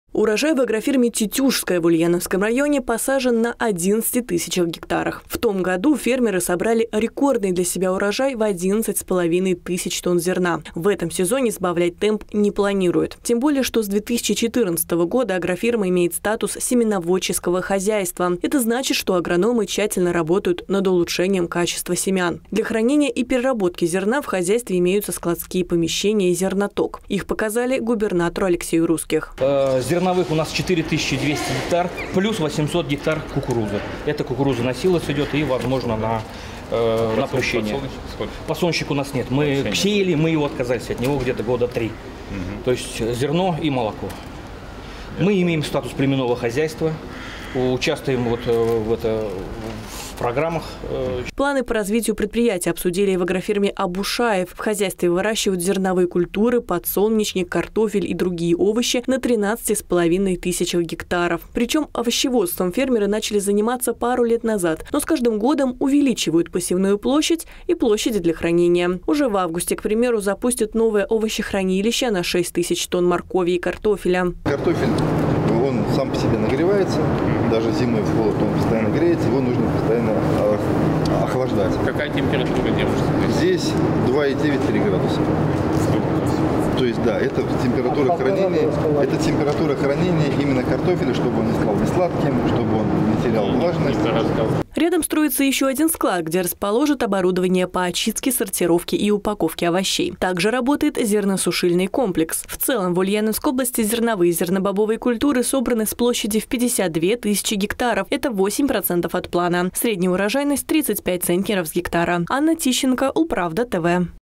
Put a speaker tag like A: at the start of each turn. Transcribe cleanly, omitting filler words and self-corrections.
A: Урожай в агрофирме «Тетюшская» в Ульяновском районе посажен на 11 тысячах гектарах. В том году фермеры собрали рекордный для себя урожай в 11,5 тысяч тонн зерна. В этом сезоне сбавлять темп не планируют. Тем более, что с 2014 года агрофирма имеет статус семеноводческого хозяйства. Это значит, что агрономы тщательно работают над улучшением качества семян. Для хранения и переработки зерна в хозяйстве имеются складские помещения и зерноток. Их показали губернатору Алексею Русских.
B: Зерновых у нас 4200 гектар, плюс 800 гектар кукурузы. Эта кукуруза на силос идет и, возможно, на опущение. Подсолнечника у нас нет. Мы сеяли, мы его отказались от него где-то года 3. То есть зерно и молоко. Мы имеем статус племенного хозяйства, участвуем в программах.
A: Планы по развитию предприятия обсудили в агрофирме «Абушаев». В хозяйстве выращивают зерновые культуры, подсолнечник, картофель и другие овощи на 13,5 тысячах гектаров. Причем овощеводством фермеры начали заниматься пару лет назад, но с каждым годом увеличивают посевную площадь и площади для хранения. Уже в августе, к примеру, запустят новое овощехранилище на 6 тысяч тонн моркови и картофеля.
C: Картофель, он сам по себе нагревается, даже зимой в холод он постоянно греется, его нужно постоянно охлаждать.
D: Какая температура держится?
C: Здесь 2,9-3 градуса. То есть, да, это температура хранения именно картофеля, чтобы он не стал несладким, чтобы он не терял влажность.
A: Рядом строится еще один склад, где расположат оборудование по очистке, сортировке и упаковке овощей. Также работает зерносушильный комплекс. В целом в Ульяновской области зерновые и зернобобовые культуры собраны с площади в 52 тысячи гектаров. Это 8% от плана. Средняя урожайность 35 центнеров с гектара. Анна Тищенко, Улправда ТВ.